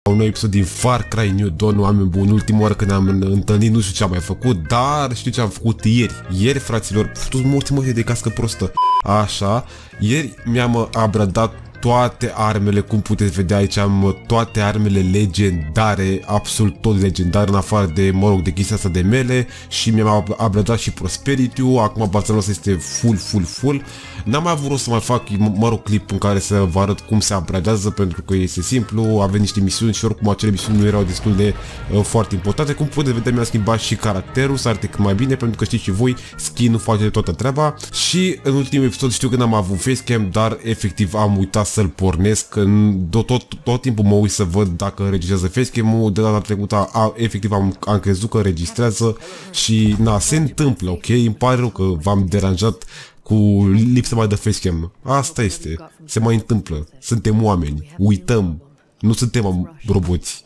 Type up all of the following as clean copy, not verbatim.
un nou episod din Far Cry New Dawn, oameni buni. Ultima oară când am întâlnit nu știu ce am mai făcut, dar știu ce am făcut ieri. Ieri, fraților, toți morți de cască prostă. Așa, ieri mi-am upgradat toate armele, cum puteți vedea aici am toate armele legendare, absolut tot legendare, în afară de, mă rog, de chestia asta de mele, și mi-am upgradat și Prosperity-ul. Acum baza noastră este full. N-am mai avut rost să mai fac, mă rog, clip în care să vă arăt cum se upgradează, pentru că este simplu, avem niște misiuni și oricum acele misiuni nu erau destul de foarte importante. Cum puteți vedea, mi-am schimbat și caracterul să arate cât mai bine, pentru că știți și voi, skin-ul face de toată treaba. Și în ultimul episod știu că n-am avut facecam, dar efectiv am uitat să-l pornesc. Tot timpul mă uit să văd dacă înregistrează facecam-ul. De data trecută efectiv am crezut că înregistrează și na, se întâmplă, ok? Îmi pare rău că v-am deranjat cu lipsa mai de facecam. Asta este. Se mai întâmplă. Suntem oameni. Uităm. Nu suntem roboți.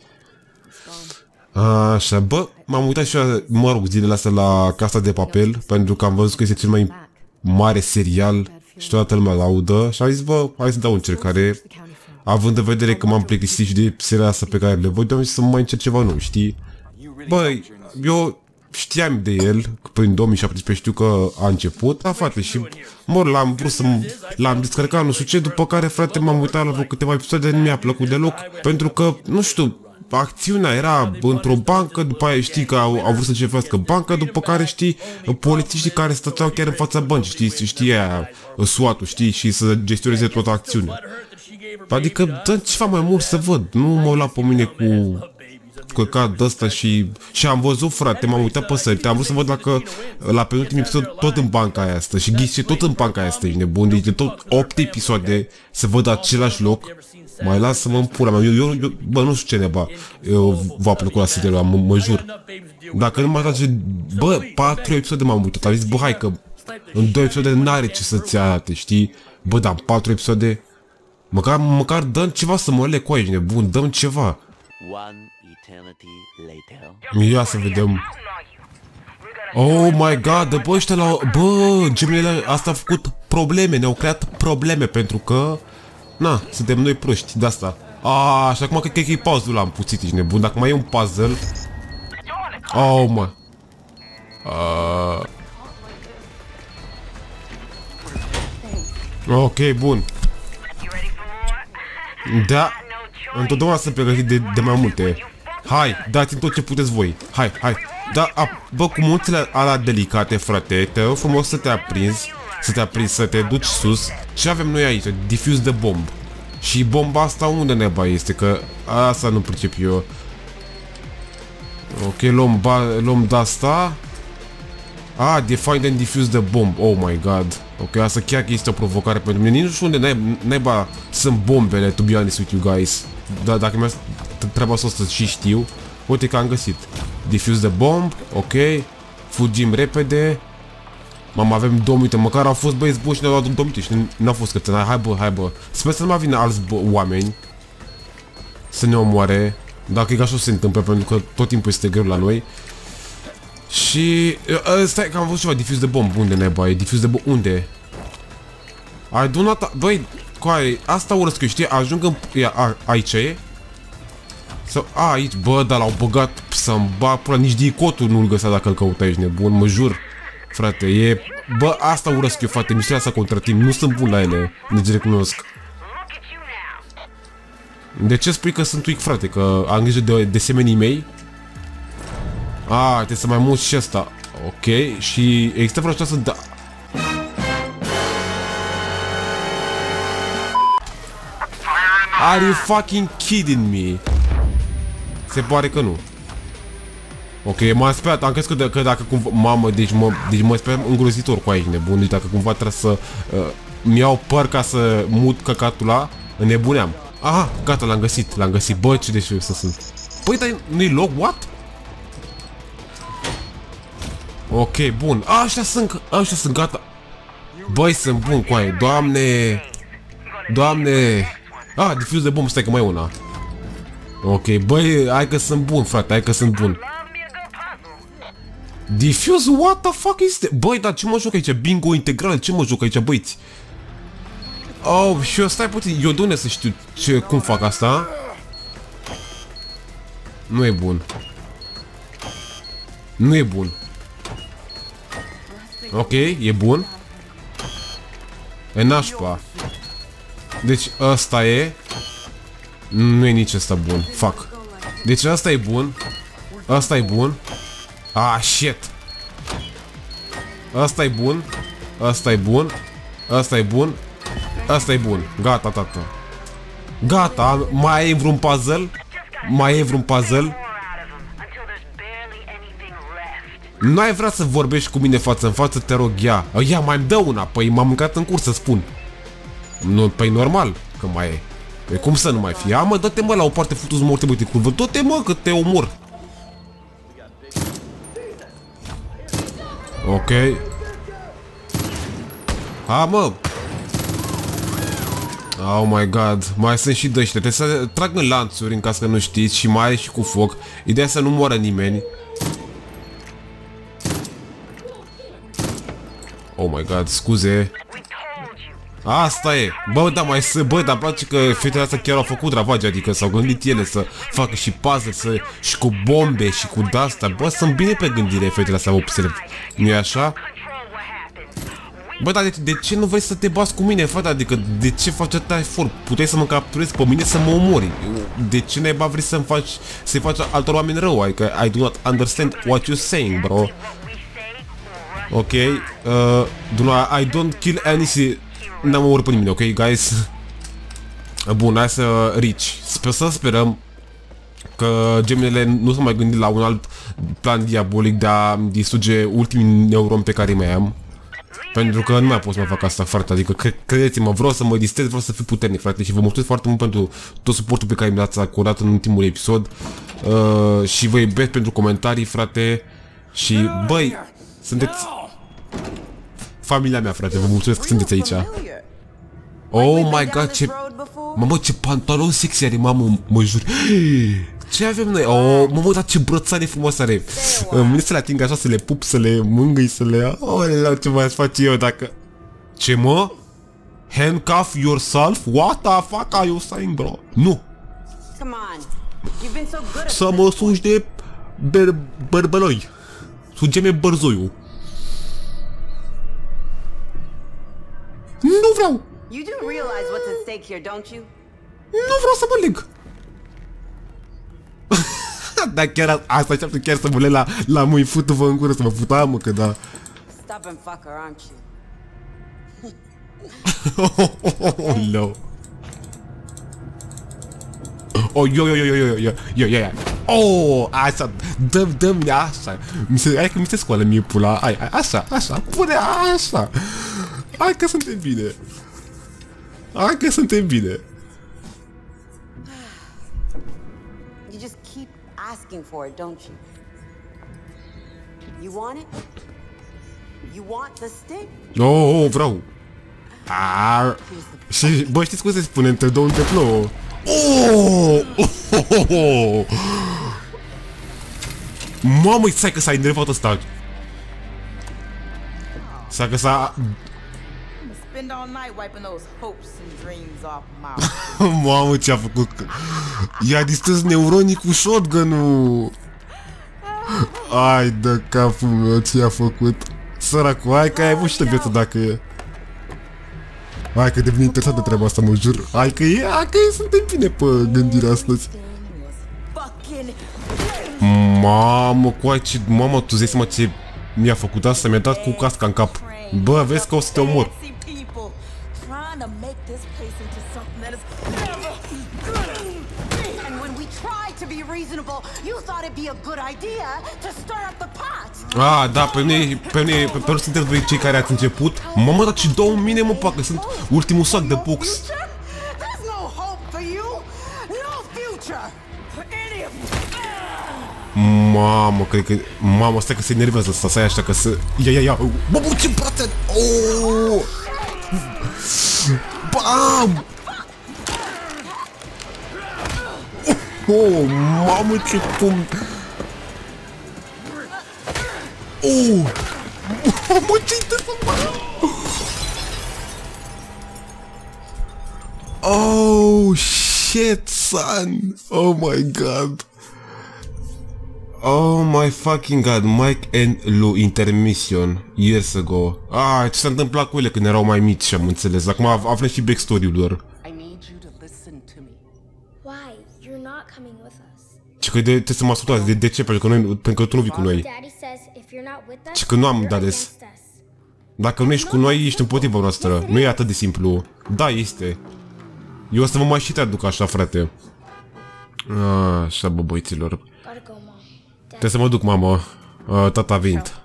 Așa, bă, m-am uitat și eu, mă rog, zilele astea la Casa de Papel, pentru că am văzut că este cel mai mare serial și toată lumea laudă și am zis, bă, hai să dau o încercare. Având în vedere că m-am plictisit și de seriala asta pe care le văd, am zis să mai încerc ceva nou, știi? Băi, eu știam de el, prin 2017 știu că a început, da, frate, și mor, l-am vrut să l-am descărcat, nu știu ce, după care, frate, m-am uitat la vreo câteva episoade, nu mi-a plăcut deloc, pentru că, nu știu, acțiunea era într-o bancă, după aia știi că au vrut să cevească banca, după care știi, polițiștii care stăteau chiar în fața băncii, știi aia, SWAT-ul, știi, și să gestioneze toată acțiunea. Adică dă ceva mai mult să văd, nu mă lua pe mine cu căcat de ăsta și am văzut, frate, m-am uitat pe sărite, am vrut să văd dacă la penultimul episod tot în banca aia asta și ghiște tot în banca aia asta, ești nebun, deci de tot 8 episoade să văd același loc, mai lasă-mă în pula mea, eu bă, nu știu ce neba v-a plăcut la serialul ăla, mă jur. Dacă nu mai trage, bă, 4 episoade m-am uitat, am zis, bă, hai că în 2 episoade n-are ce să-ți arate, știi? Bă, dar 4 episoade, măcar dăm ceva să mă lecu aici, nebun, dăm ceva. Ia să vedem. Oh my god, bă, ăștia la... Bă, gemele asta a făcut probleme, ne-au creat probleme, pentru că... Na, suntem noi proști, de asta. Și acum cred că e puzzle-ul am puțit, ești nebun, dacă mai e un puzzle... Oh, mă. Ok, bun. Da, întotdeauna sunt pregătit de mai multe. Hai, dați-mi tot ce puteți voi. Hai. Da, bă, cu munțile alea delicate, frate, te rog frumos să te aprinzi, să te duci sus. Ce avem noi aici? Diffuse the bomb. Și bomba asta unde neba este? Că asta nu pricep eu. Ok, luăm de asta. Define and defuse the bomb. Oh my god. Ok, asta chiar că este o provocare pentru mine. Nici nu știu unde neba sunt bombele, to be honest with you guys. Dar dacă mi-a treaba să și știu. Uite că am găsit. Defuse the bomb. Ok. Fugim repede. Mamă, avem 2 minute. Măcar au fost băieți buni și ne-au luat 2 minute și n-au fost câte. Hai bă. Sper să nu mai vină alți oameni să ne omoare. Dacă e așa se întâmplă, pentru că tot timpul este greu la noi. Și... stai că am văzut ceva. Diffuse the bomb. Unde neba e? Diffuse the bomb. Unde? I do not... Băi, coaie, asta urăsc eu, știi? Ajung în... Aici e? Sau... aici, bă, dar l-au băgat să-mi bag pula. Nici dicotul nu-l găsea dacă îl căuta aici, nebun, mă jur. Frate, e... Bă, asta urăsc eu, frate, mișterea asta contra timp. Nu sunt bun la ele, deci recunosc. De ce spui că sunt weak, frate? Că am grijă de semenii mei? Trebuie să mai mut și asta. Ok, și există vreo această... Da. Are you fucking kidding me? Se pare că nu. Ok, m-am speriat, am crezut că dacă cumva... Mamă, deci mă speram îngrozitor cu aici, nebun. Deci dacă cumva trebuie să... mi-iau păr ca să mut căcatul ăla, înnebuneam. Aha, gata, l-am găsit. Bă, ce deșeu să sunt. Păi, dar nu-i loc? What? Ok, bun. Ăștia sunt, gata. Băi, sunt bun cu aia. Doamne. Diffuse de bomb, stai că mai e una. Ok, băi, hai că sunt bun, frate, hai că sunt bun. Diffuse, what the fuck is that? Băi, dar ce mă joc aici? Bingo integral, ce mă joc aici, băiți? Și eu stai puțin, eu de unde să știu cum fac asta? Nu e bun. Nu e bun. Ok, e bun. E nașpa. Deci ăsta e. Nu e nici ăsta bun. Fuck. Deci ăsta e bun. Ăsta e bun. Ah, shit. Ăsta e bun. Ăsta e bun. Ăsta e bun. Ăsta e bun. Gata, tata. Gata, mai e vreun puzzle? Mai e vreun puzzle? Nu ai vrea să vorbești cu mine față în față, te rog, ia. Ia, mai-mi dă una. Păi m-am mâncat în curs să spun. Nu, păi normal că mai e. Păi cum să nu mai fie? A, mă, dă-te, mă, la o parte futu-ți morte, băi, te curvă. Dă-te, mă, că te omor. Ok. Ha, mă. Oh my god. Mai sunt și dăștia. Trebuie să trag în lanțuri, în caz că nu știți, și mai e și cu foc. Ideea să nu moară nimeni. Oh my god, scuze. Asta e. Bă, da, mai să, bă, dar place că fetele astea chiar au făcut ravage, adică s-au gândit ele să facă și puzzle, și cu bombe și cu de-astea. Bă, sunt bine pe gândire fetele astea, observ. Nu-i așa? Bă, dar de ce nu vrei să te bați cu mine, frate? Adică, de ce faci atâta efort? Puteai să mă capturezi pe mine să mă omori. De ce naiba vrei să-i faci altor oameni rău? Adică, I do not understand what you're saying, bro. Ok, I don't kill any... N-am omorât pe nimeni, ok, guys? Bun, hai să reach. Să sperăm că gemele nu s-au mai gândit la un alt plan diabolic de a distruge ultimii neuroni pe care îi mai am. Pentru că nu mai pot să mai fac asta, frate, adică credeți-mă, vreau să mă distrez, vreau să fiu puternic, frate, și vă mulțumesc foarte mult pentru tot suportul pe care mi l-ați acordat în ultimul episod. Și vă iubesc pentru comentarii, frate, și, băi, sunteți familia mea, frate, vă mulțumesc că sunteți aici. Oh my god, ce... Mamă, ce pantalon sexy are, mamă, mă jur. Ce avem noi? Oh, mamă, dar ce brățare frumoase are. Mâine să le ating așa, să le pup, să le mângâi, să le... Oh, ce mai face eu dacă... Ce, mă? Handcuff yourself? What the fuck are you saying, bro? Nu. Să mă sugi de... bărbăloi. Suge-me bărzoiul. Nu vreau! Nu vreau să mă leg! Dar chiar asta înceaptă chiar să mă leg la mâini, futu-vă în gură să mă futa, mă, că da. Oh, no. Oh, yo. Oh, așa, dă-mi așa. Hai că mi se scoală mie pula. Așa, pune așa. Hai că suntem bine. Hai că suntem bine. You just keep asking for it, don't you? You want it? You want the stick? Oh, vreau. Și, bă, știți cum se spune? Între două între plouă. Oh! Mamă, stai că s-a enervat ăsta. Stai că s-a... Mamă, ce-a făcut? I-a distrus neuronii cu shotgun-ul. Ai de capul meu, ce-a făcut? Săracul, hai că ai avut și de viață dacă e. Hai că devine interesant de treaba asta, mă jur. Hai că suntem bine pe gândirea astăzi. Mamă, mamă, tu zici seama ce mi-a făcut asta? Mi-a dat cu casca în cap. Bă, vezi că o să te omor. Ah, da, pe mine sunteți voi cei care ați început. Mamă, dar ce dau în mine, mă, pacă, sunt ultimul sac de box. Mamă, cred că... Mamă, stai că se enervează asta, stai așa că să... Ia, bă, ce brațe! Oh! Bam! Oh, mamă, ce cum... Oh! Mamă, ce-i de să... Oh, shit, son! Oh my god! Oh my fucking god, Mike and Lou intermission years ago. Ce s-a întâmplat cu ele când erau mai mici, am înțeles. Acum aflăm și backstory-ul lor. Și că trebuie să mă ascultați. De ce? Pentru că tu nu vii cu noi. Și că nu am dat des. Dacă nu ești cu noi, ești împotriva noastră. Nu e atât de simplu. Da, este. Eu o să vă mai și te aduc așa, frate. Așa, bă, băiților. Trebuie să mă duc, mamă. Tata a venit.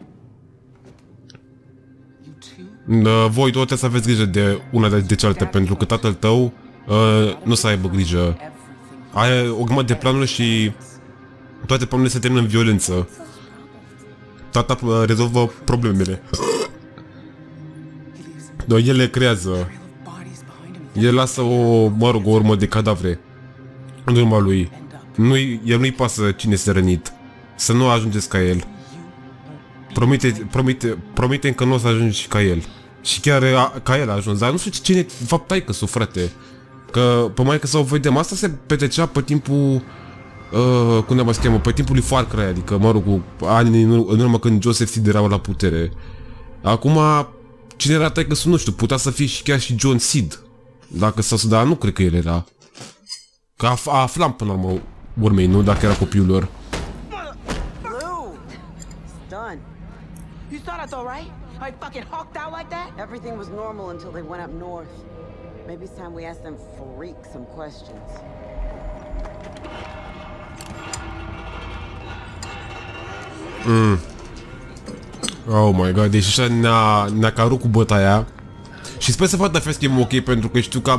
Voi tot trebuie să aveți grijă de una de cealaltă, pentru că tatăl tău nu să aibă grijă. Are o grămadă de planuri și toate planurile se termină în violență. Tata rezolvă problemele. Dar el le creează. El lasă o urmă de cadavre în urma lui. El nu-i pasă cine este rănit. Să nu ajungeți ca el. Promite că nu o să ajungi ca el. Și chiar ca el a ajuns. Dar nu știu cine de fapt taică-su, frate. Că pe mai că să o vedem, asta se petrecea pe timpul cum ne mai cheamă, pe timpul lui Far Cry, adică mă rog, cu ani în urmă când Joseph Seed era la putere. Acum cine era taică-su, nu știu, putea să fie și chiar și John Seed. Dacă dar nu cred că el era. Că aflam până la urmă urmei, nu? Dacă era copilul lor. You thought I was alright? I fucking hawked out like that? Everything was normal until they went up north. Maybe it's time we ask them freak some questions. Oh my god, deci așa ne-a carut cu bătaia. Și sper să facă festim ok, pentru că știu că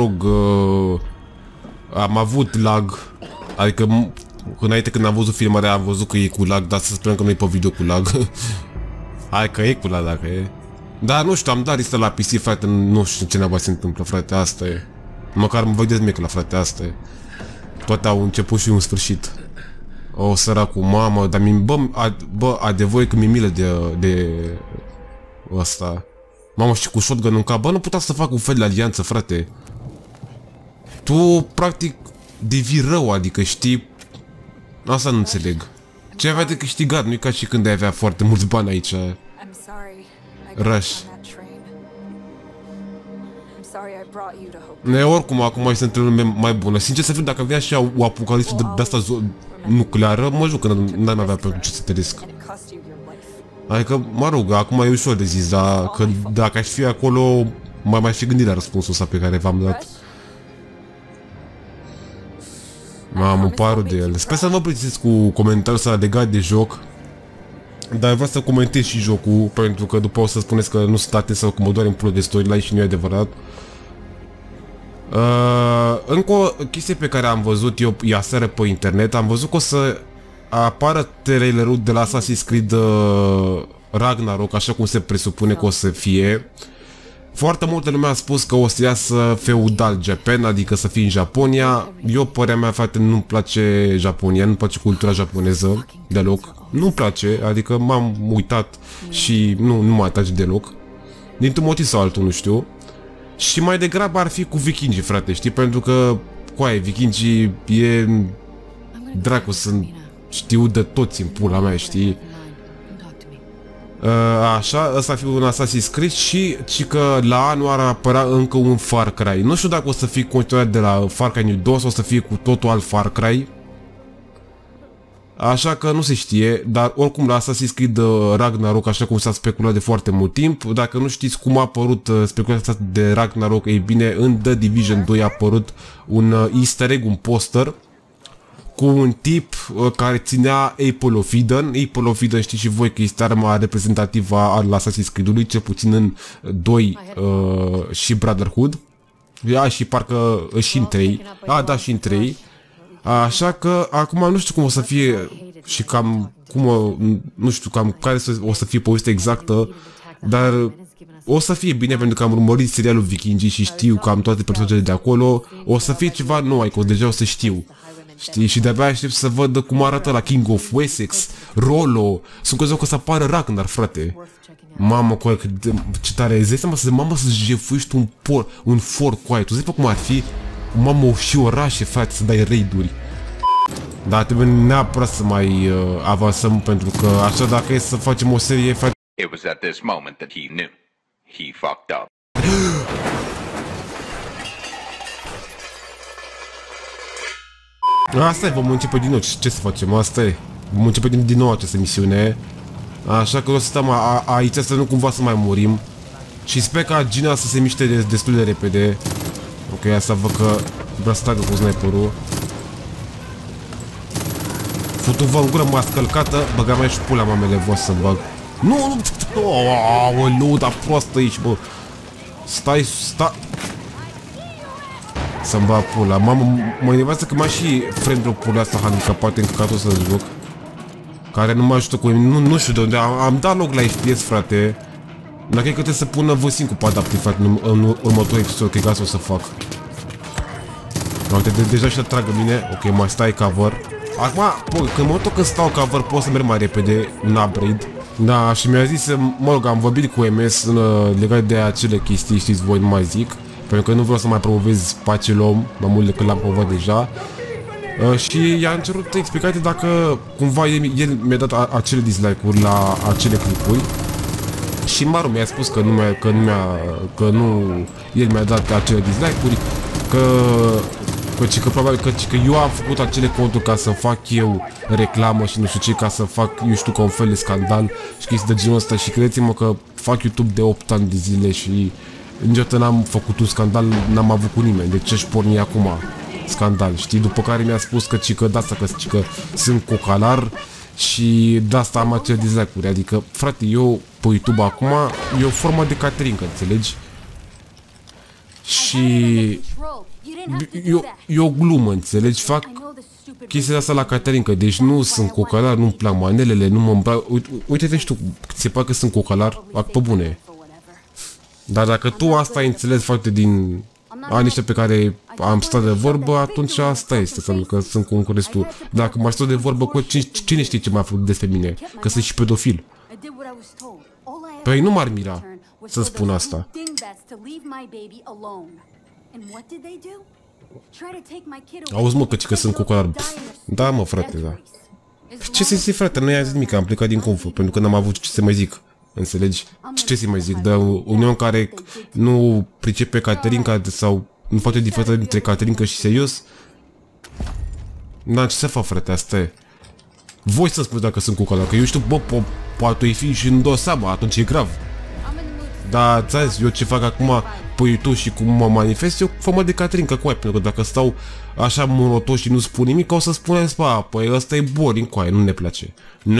am avut lag. Adică înainte când am văzut filmarea am văzut că e cu lag, dar să sperăm că nu e pe video cu lag. Hai că e cu lag dacă e. Dar nu știu, am dat listă la PC, frate, nu știu ce neaba se întâmplă, frate, asta e. Măcar mă vedeți mie la frate, asta e. Toate au început și un sfârșit. O săracul, mamă, dar bă, adevăr că mi-e milă de ăsta. Mamă, și cu shotgun în cap, bă, nu putea să fac un fel de alianță, frate. Tu, practic, devii rău, adică, știi? Asta nu înțeleg. Ce avea de câștigat, nu e ca și când ai avea foarte mulți bani aici. Rush. Oricum, acum sunt într-o lume mai bună. Sincer să fiu, dacă avea și o apocalipsă de asta nucleară, mă juc că n-am avea pentru ce să te risc. Adică, mă rog, acum e ușor de zis, dar că dacă aș fi acolo, mai fi gândit la răspunsul ăsta pe care v-am dat. Mamă, paru de el. Sper să vă plătiți cu comentariul ăsta legat de joc. Dar vreau să comentez și jocul, pentru că după o să spuneți că nu sunt atent sau că mă doare în pulă de storyline și nu e adevărat. Încă o chestie pe care am văzut eu aseară pe internet, am văzut că o să apară trailerul de la Assassin's Creed Ragnarok, așa cum se presupune că o să fie. Foarte multă lume a spus că o să iasă feudal Japan, adică să fie în Japonia. Eu, părerea mea, frate, nu-mi place Japonia, nu-mi place cultura japoneză deloc. Nu-mi place, adică m-am uitat și nu mă atrage deloc. Dintr-un motiv sau altul, nu știu. Și mai degrabă ar fi cu vikingii, frate, știi? Pentru că, coaie, vikingii e... Dracu, știu de toți în pula mea, știi? Așa, ăsta ar fi un Assassin's Creed și că la anul ar apărea încă un Far Cry. Nu știu dacă o să fie continuat de la Far Cry 2 sau o să fie cu totul alt Far Cry. Așa că nu se știe, dar oricum la Assassin's Creed Ragnarok, așa cum s-a speculat de foarte mult timp, dacă nu știți cum a apărut speculația asta de Ragnarok, ei bine, în The Division 2 a apărut un easter egg, un poster cu un tip care ținea Apple of Eden. Apple of Eden știți și voi că este arma reprezentativă al Assassin's Creed-ului, cel puțin în 2 și Brotherhood. Și parcă și în 3. Da, și în 3. Așa că acum nu știu cum o să fie și cam nu știu cam care o să fie povestea exactă, dar o să fie bine pentru că am urmărit serialul Vikingii și știu cam toate personajele de acolo. O să fie ceva nou, adică deja o să știu. Știi? Și de-abia aștept să văd cum arată la King of Wessex, Rollo. Sunt crezut că o să apară Ragnar, frate. Mamă, ce tare, îți dai seama să jefuiești un fort cu aia. Tu zici cum ar fi? Mamă, și orașe, frate, să dai raid-uri. Dar trebuie neapărat să mai avansăm, pentru că așa dacă e să facem o serie... It was at this moment that he knew. He fucked up. Asta e, vom începe din nou. Ce să facem? Asta e. Vom începe din nou această misiune. Așa că o să stăm aici, să nu cumva să mai murim. Și sper ca Gina să se miște destul de repede. Ok, asta văd că vrea să tragă cu sniperul. Futu-vă în gură, m-a scălcată. Băga mea și pula mamele voastre să-mi bag. Nu, aoleu, dar proastă ești, bă. Stai. Să-mi bag pula. Mă enervează că m-a și friend-ul pula asta handicapată încăcatul să joc. Care nu mă ajută cu... Nu știu de unde. Am dat loc la FPS, frate. Dar cred că trebuie să pună văsin cu adaptiv, frate, în următorul episod, că o să fac. Uite, deja și-l tragă bine. Ok, mai stai cover. Acum, bă, când stau cover, pot să merg mai repede un upgrade. Da, și mi-a zis, mă rog, am vorbit cu MS legat de acele chestii, știți voi, nu mai zic. Pentru că nu vreau să mai promovez pacele om, mai mult decât l-am promovat deja. Și i-am cerut explicații dacă cumva el mi-a dat acele dislike-uri la acele clipuri. Și Maru mi-a spus că el mi-a dat acele dislike-uri, că probabil că eu am făcut acele conturi ca să fac eu reclamă și nu știu ce, ca să fac, eu știu, ca un fel de scandal și chestii de genul ăsta. Și credeți-mă că fac YouTube de 8 ani de zile și niciodată n-am făcut un scandal, n-am avut cu nimeni. De ce-și porni acum scandal, știi? După care mi-a spus că de asta, că sunt cocalar și de asta am acele dislike-uri. Adică, frate, eu pe YouTube acum e o formă de caterincă, înțelegi? Și e o glumă, înțelegi? Fac chestia asta la caterincă, deci nu sunt cocalar, nu-mi plac manelele, nu mă îmbrac. Uite-te și tu, se pare că sunt cocalar, fac pe bune. Dar dacă tu asta ai înțeles foarte din anii pe care am stat de vorbă, atunci asta este, pentru că sunt concurenți tu. Dacă mai stau de vorbă cu cine știe ce m-a făcut despre mine, că sunt și pedofil. Păi nu m-ar mira să spun asta. Auzi, mă, că sunt cocolar. Da, mă, frate, da. Ce să zic, frate, nu i-am zis nimic, am plecat din confort, pentru că n-am avut ce să mai zic. Înțelegi? Ce să mai zic? Dar un om care nu pricepe caterinca sau nu face diferența dintre caterincă și serios, n-am ce să fac, frate, asta e. Voi să spuneți dacă sunt cocolar, că eu știu, bă, poate fi și nu dau seama, atunci e grav. Dar, ți-am zis, eu ce fac acum pe YouTube și cum mă manifest, eu formă de caterincă cu aia, pentru că dacă stau așa monoton și nu spun nimic, o să spunem, păi ăsta e boring cu aia, nu ne place.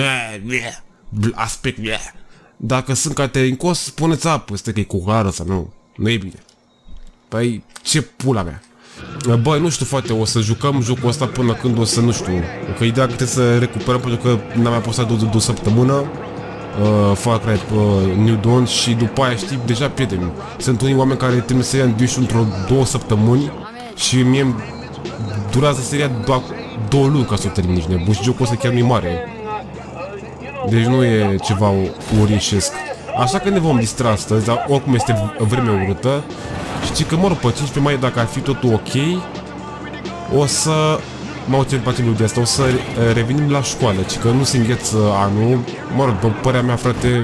Aspect, dacă sunt caterincos, spuneți, ăsta că e cocolară sau nu e bine. Păi, ce pula mea. Băi, nu știu, frate, o să jucăm jocul ăsta până când o să, nu știu, că ideea că trebuie să recuperăm, pentru că n-am mai postat de o săptămână. Far Cry New Dawn și după aia, știi, deja prieteni. Sunt unii oameni care trebuie să ia în duș într-o 2 săptămâni și mie durează seria doar 2 luni ca să o termin, nici nebun, și jocul ăsta chiar nu e mare. Deci nu e ceva urișesc. Așa că ne vom distra astăzi, dar oricum este vreme urâtă. Știi că, mă rog, pe 15 mai, dacă ar fi totul ok, o să... M-au ținut pe de asta, o să revenim la școală, ci că nu se îngheță anul. Mă rog, pe părerea mea, frate,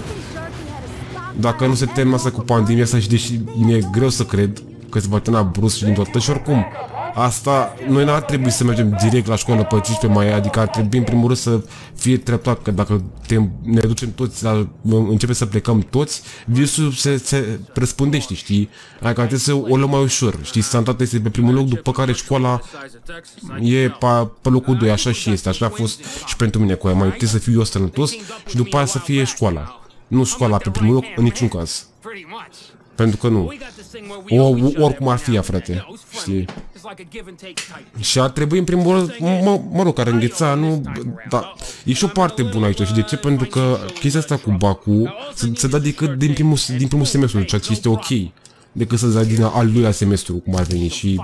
dacă nu se termină asta cu pandemia asta, și deși mi-e greu să cred că se va termina brusc și din toată, și oricum, asta, noi n-ar trebui să mergem direct la școală pe 15 mai, adică ar trebui în primul rând să fie treptat, că dacă ne ducem toți, începem să plecăm toți, virusul se răspândește, știi? Adică trebuie să o luăm mai ușor, știi? Sănătatea este pe primul loc, după care școala e pe locul 2, așa și este, așa a fost și pentru mine cu aia, mai trebuie să fiu eu sănătos și după aia să fie școala. Nu școala pe primul loc, în niciun caz. Pentru că nu. Oricum ar fi ea, frate, știi? Și ar trebui, în primul rând, mă rog, care îngheța, nu... Dar e și o parte bună aici, și de ce? Pentru că chestia asta cu Baku se dă decât din primul semestru, ceea ce este ok, decât să dea din al doilea semestru, cum ar veni, și...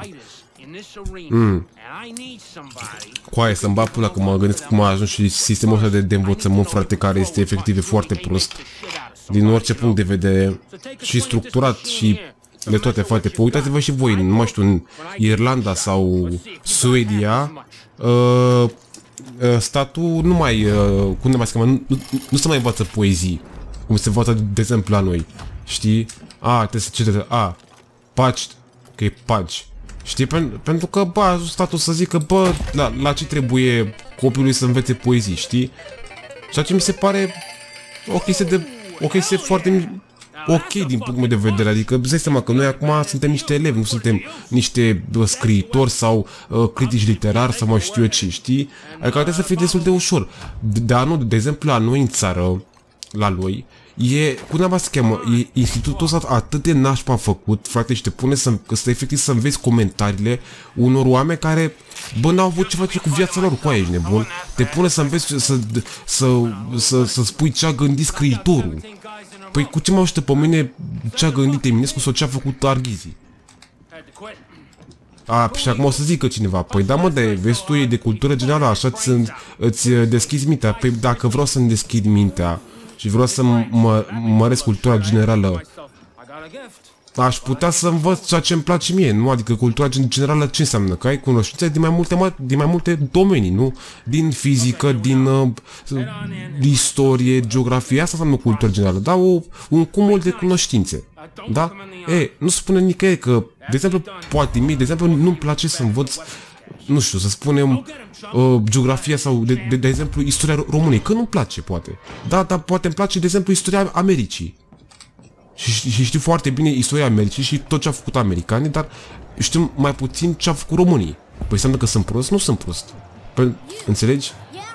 Cu aia să-mi bag pula, că mă gândesc cum a ajuns și sistemul ăsta de învățământ, frate, care este efectiv foarte prost. Din orice punct de vedere, și structurat, și de toate, frate. Păi uitați-vă și voi, nu mai știu, în Irlanda sau Suedia, statul nu mai, cum ne mai scămă, nu se mai învață poezii, cum se învață, de exemplu, la noi, știi? Trebuie să citeți, paci, că e paci, știi? Pentru că, bă, statul să zică, bă, la ce trebuie copilului să învețe poezii, știi? Ceea ce mi se pare o chestie foarte ok din punctul meu de vedere, adică îți dai seama că noi acum suntem niște elevi, nu suntem niște scriitori sau critici literari sau mai știu eu ce, știi? Adică trebuie să fie destul de ușor. Dar nu, de exemplu, la noi în țară, la noi, cum se cheamă, e institutul ăsta atât de nașpa făcut, frate, și te pune să efectiv să înveți comentariile unor oameni care, bă, n-au avut ce face cu viața lor, cu aia ești nebun. Te pune să înveți să spui ce a gândit scriitorul. Păi cu ce mă ajută pe mine ce a gândit Eminescu sau ce a făcut Arghezi? Și acum o să zică cineva, păi da mă, vezi tu, e de cultură generală, așa îți deschizi mintea. Păi dacă vreau să-mi deschid mintea și vreau să măresc cultura generală, aș putea să învăț ceea ce îmi place mie, nu? Adică cultura generală ce înseamnă? Că ai cunoștințe din mai multe domenii, nu? Din fizică, din istorie, geografie, asta înseamnă cultura generală, da? Un cumul de cunoștințe, da? Nu spune nicăieri că, de exemplu, poate mie, de exemplu, nu-mi place să învăț, nu știu, să spunem, geografia sau, de exemplu, istoria României, că nu-mi place, poate. Da, dar poate îmi place, de exemplu, istoria Americii. Și știu foarte bine istoria Americii și tot ce au făcut americanii, dar știu mai puțin ce au făcut românii. Păi înseamnă că sunt prost? Nu sunt prost. Păi, înțelegi?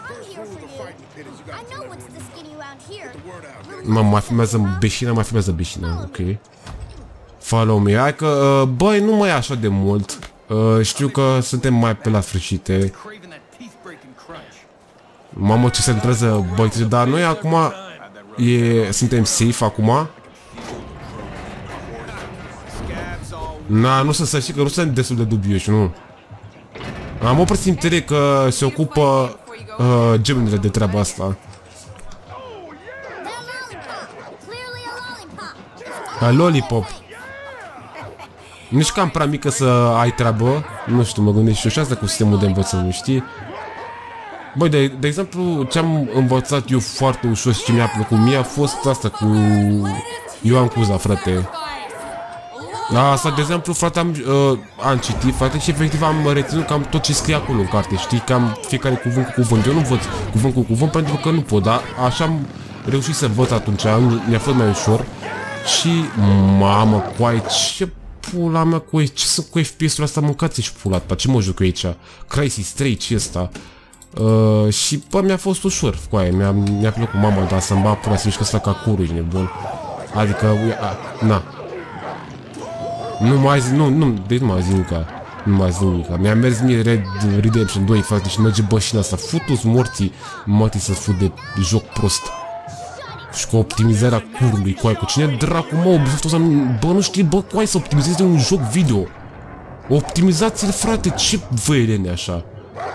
Mai filmează beșina, ok. Follow me. Hai că, băi, nu mai e așa de mult. Știu că suntem mai pe la sfârșite. Mamă, ce se întâmplă, băi, dar noi acum suntem safe acum. Nu să știi că nu sunt destul de dubioși, nu. Am o presimțire că se ocupă gemenile de treaba asta. Lollipop. Nici cam prea mică să ai treabă. Nu știu, mă gândesc și asta cu sistemul de învățământ, știi? Băi, de exemplu, ce-am învățat eu foarte ușor și ce mi-a plăcut mie a fost asta cu Ioan Cuza, frate. Asta, de exemplu, frate, am citit, frate, și efectiv am reținut cam tot ce scrie acolo în carte, știi? Cam fiecare cuvânt cu cuvânt. Eu nu învăț cuvânt cu cuvânt pentru că nu pot, dar așa am reușit să învăț atunci, mi-a fost mai ușor. Și, mamă, coai, ce pula mea, coai, ce sunt cu FPS-ul ăsta, mâncați-și pula ta, ce mă joc eu aici? Crysis 3, ce ăsta? Și, bă, mi-a fost ușor, coai, mi-a plăcut, mamă, dar să-mi bag pula să mișcă ăsta ca curul, ești nebun. Adică, na. Nu mai zi nimica. Mi-a mers mie Red Redemption 2, frate, și merge bășina asta. Futu-ți morții, mătii să-ți fut de joc prost. Și cu optimizarea curului, coai, cu cine dracu, mă, Ubisoft-ul ăsta, bă, nu știi, bă, coai, să optimizezi un joc video. Optimizați-l, frate, ce văielene așa.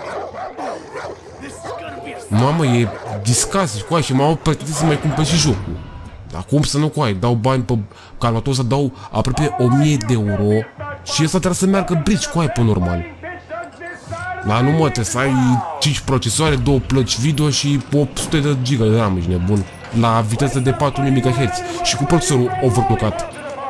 Mamă, e discaz, coai, și m-au plătit să mai cumpăr și jocul. Dar cum să nu, coai, dau bani pe calculatorul ăsta, dau aproape 1000 de euro și ăsta trebuie să meargă bridge, coai, pe normal. Dar nu, mă, trebuie să ai 5 procesoare, 2 plăci video și 800 de giga de RAM, ești nebun. La viteză de 4000 MHz și cu procesorul overclockat.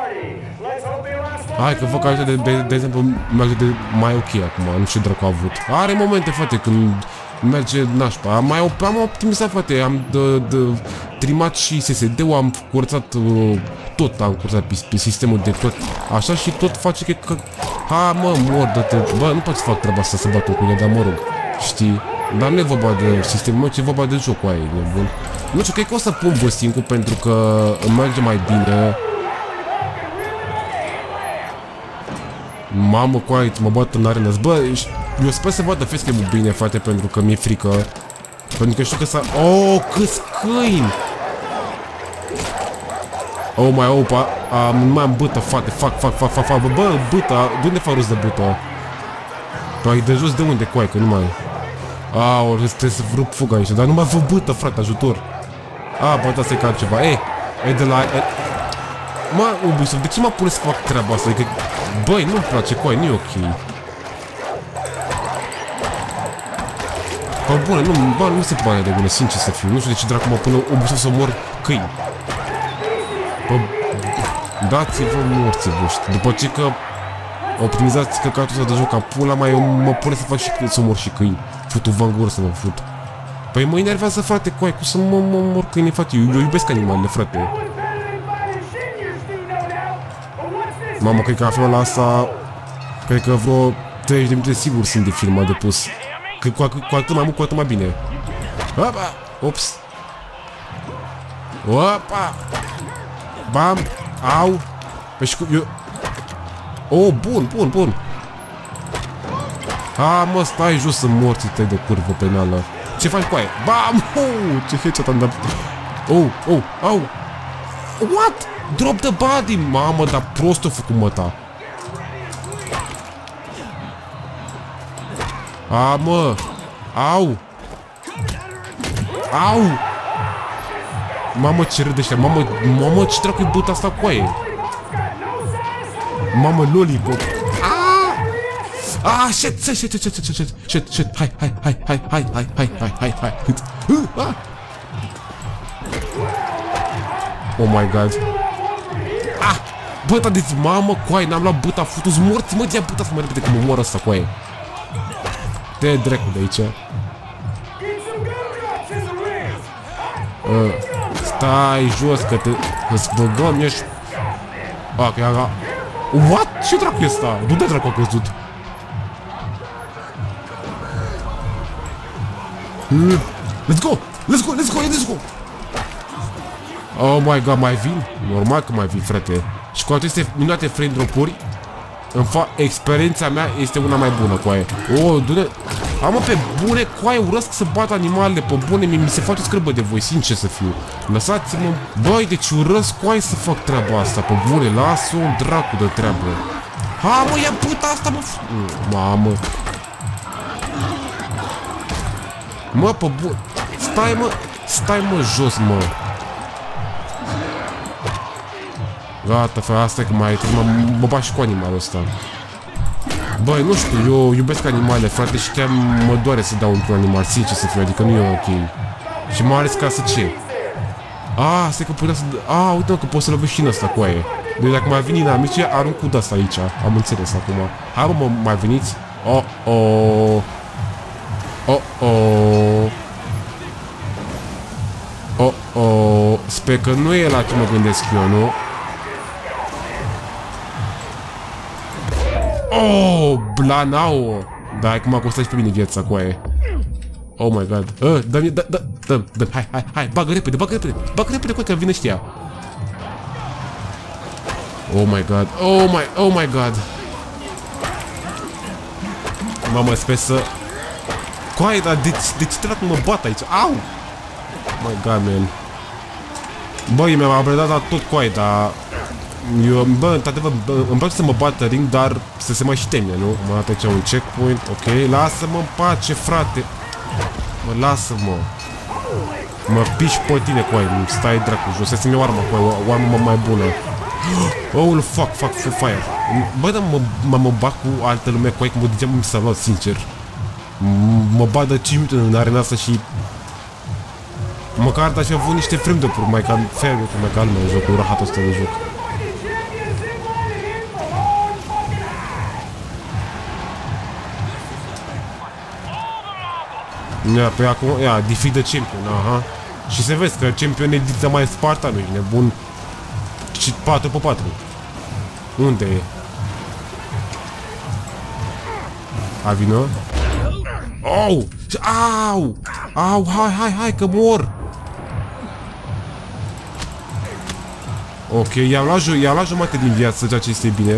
Hai că văd că așa de exemplu merge de mai ok acum, nu știu dracu a avut. Are momente, frate, când merge nașpa. Am optimizat, frate, am trimat și SSD-ul, am curățat tot, am curățat pe sistemul de tot. Așa și tot face că ha, mă, mor, dă-te. Bă, nu pot să fac treaba asta să bat cu ele, dar mă rog, știi? Dar nu e vorba de sistemul meu, ci e vorba de jocul aia, e bun. Nu știu, cred că o să pun Văstincu pentru că îmi merge mai bine. Mamă, coai, mă bat în arena. Bă, eu sper să vadă facecam-ul bine, frate, pentru că mi-e frică. Pentru că știu că s-a... Oh, câți câini! Oh, mai am bâtă, frate, fac, bă, bâtă, de unde fac rost de bâtă? Păi, de jos de unde, coai, că nu mai... Aoleu, trebuie să rup fuga aici, dar nu mai vă bâtă, frate, ajutor. Bă, asta e ca altceva. E de la... Mă, Ubisoft, de ce mă pune să fac treaba asta? Adică, băi, nu-mi place, coai, nu e ok. Pe bune, nu mi se pare de bune, sincer să fiu. Nu știu de ce dracu mă pune obișnuit să mor câini. Dați-vă morții voștri. După ce că optimizați căcatul ăsta de joc ca pula, mai mă pune să fac și să mor și câini. Futu-vă în gură să mă fut. Păi mă enervează, frate, coai, cum să mă mor câini, frate. Eu iubesc animalele, frate. Mamă, cred că la filmul asta, cred că vreo 30 de minute sigur sunt de filmat de pus. Că cu atât mai mult, cu atât mai bine. Opa! Ops! Opa! Bam! Au! Păi și cum eu... Oh, bun! Ha, mă, stai jos în morții tăi de curvă penală. Ce faci cu aia? Bam! Ce headshot am dat. Au! What? Drop the body! Mamă, dar prost o făcut măta. A, mă! Au! Mamă, ce râde ăștia! Mamă, ce dracu-i buta asta cu aia? Mamă, lollipop! Shit! Hai! Oh my god! Băta, deci, mamă, coaie, n-am luat buta, futu-s morți, mă, ia buta să mă repede că mă mor ăsta, coaie. Te dracu de aici. Stai jos că îți băgăm, ești... Că ia... What? Ce dracu e ăsta? Du-te dracu a căzut. Let's go! Oh my god, mai vin? Normal că mai vin, frate. Și cu aceste minunate frame drop-uri, experiența mea este una mai bună, coaie. Du-te... Amă, pe bune, coaie, urăsc să bat animalele, pe bune, mi se face scârbă de voi, sincer să fiu. Lăsați-mă, băi, deci urăsc, coaie, să fac treaba asta, pe bune, lasă un dracu de treabă. Ha, mă, ia puta asta, mă... Mamă. Mă, pe bune, stai, mă, jos, mă. Gata, frate, asta e că mai trebuie, mă bat și cu animalul ăsta. Băi, nu știu, eu iubesc animale, frate, și chiar mă doare să dau într-un animal, sincer să fiu, adică nu e ok. Și mai ales ca să ce? Stai că putea să... uite-mă că poți să lovești și în ăsta cu aia. Deci dacă mai vin inamici, arunc cu de-asta aici, am înțeles acum. Hai, mă, mai veniți? Sper că nu e la ce mă gândesc eu, nu? Blanao! Da, acum m-a costat și pe mine viața cu aia. Oh my god. Dă-mi, dă, hai, bagă repede, cu că vine ăștia. Oh my god, oh my god. Mamă, sper să... Coaie, dar de ce dracu mă bat aici? Au! Oh my god, man. Băi, mi-am apredat la tot coaie, dar... Eu, într-adevăr, îmi place să mă bată ring, dar să se mai și temne, nu? Mă dat aici un checkpoint, ok, lasă-mă în pace, frate. Mă, lasă-mă. Mă piși pe tine, coai, stai dracu jos, să-mi iau arma, coai, o armă mai bună. Oh, fuck, fire. Băi, dar mă bat cu altă lume, coai, că mă degeaba mi s-a luat, sincer. Mă bat de 5 minute în arena asta și... Măcar aș fi avut niște frame de-puri mai calme în jocul, rahatul ăsta de joc. Păi acum, defeat the champion, aha. Și se vezi că champion ediția mai Sparta, nu ești nebun. Și 4x4. Unde e? Vină? Au, hai, că mor. Ok, i-am luat jumătate din viață, ceea ce este bine.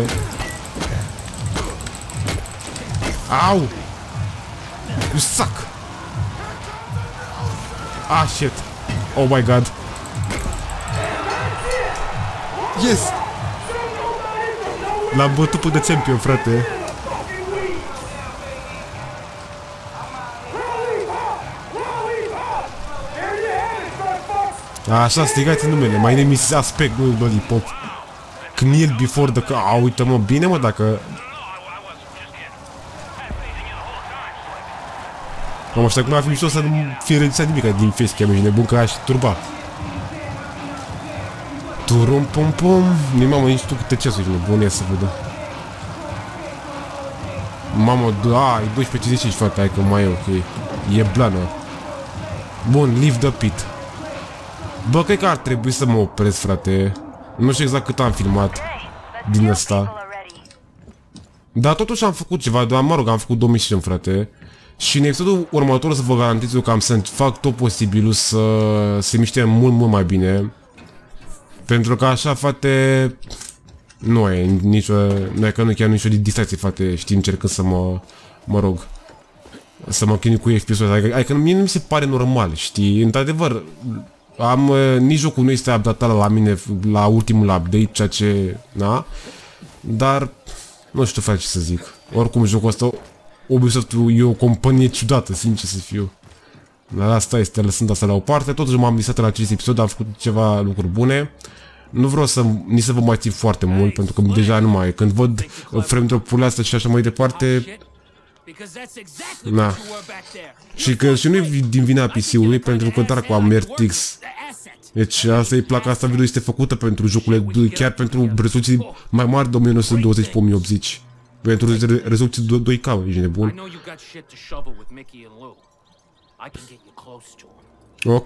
Au! You suck! Shit! Oh my god! Yes! L-am bătut până de champion, frate! Așa, strigați numele, my name is Aspect, nu Lollipop. Kneel before the... Uite-mă, bine mă, dacă... Am așteptat cum ar fi mișto să nu fie înregistrat nimic din facecam, ești nebun că aș turba. Turum pum pum. Mamă, nici tu câte ceasuri, nebun, ia să vedem. Mamă, da, e 12:55, frate, hai că mai e ok. E blană. Bun, leave the pit. Bă, cred că ar trebui să mă opresc, frate. Nu știu exact cât am filmat din ăsta. Dar totuși am făcut ceva, dar mă rog, am făcut 2 misiuni, frate. Și în episodul următor o să vă garantez eu că am să fac tot posibilul să se miște mult, mult mai bine. Pentru că așa, frate, nu e nicio, nu e că nu chiar nicio distracție, frate, știi, încercând să mă rog, să mă chinui cu episodul. Adică mie nu mi se pare normal, știi, într-adevăr, nici jocul nu este updatat la mine la ultimul update, ceea ce, da, dar nu știu, frate, ce să zic. Oricum, jocul ăsta, Ubisoft e o companie ciudată, sincer să fiu. Dar asta este, lăsând asta la o parte. Totuși m-am lisat la acest episod, am făcut ceva lucruri bune. Nu vreau să vă mai țin foarte mult, pentru că deja nu mai e. Când văd frame drop-urile astea și așa mai departe, na. Și că și nu e din vina PC-ului, pentru că dracu am RTX. Deci asta e placa asta video este făcută pentru jocurile, chiar pentru rezoluții mai mari de 1920 pe 1080. Pentru rezoluții 2K, ești nebun. Ok.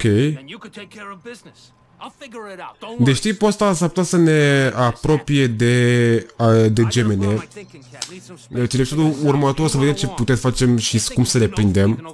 Deci tipul ăsta s-ar putea să ne apropie de gemene. Deci în episodul următor o să vedem ce putem facem și cum să le prindem.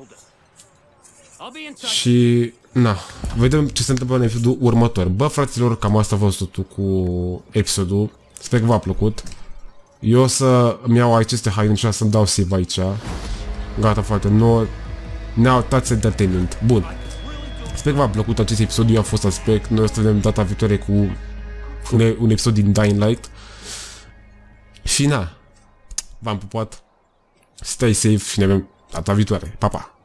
Și, na, vedem ce se întâmplă în episodul următor. Bă, fraților, cam asta a fost totul cu episodul. Sper că v-a plăcut. Eu o să îmi iau aceste haine și să-mi dau save aici. Gata, frate, now that's entertainment. Bun. Sper că v-a plăcut acest episod, eu am fost Aspect. Noi o să vedem data viitoare cu un episod din Dying Light. Și na, v-am pupat. Stay safe și ne vedem data viitoare. Pa, pa!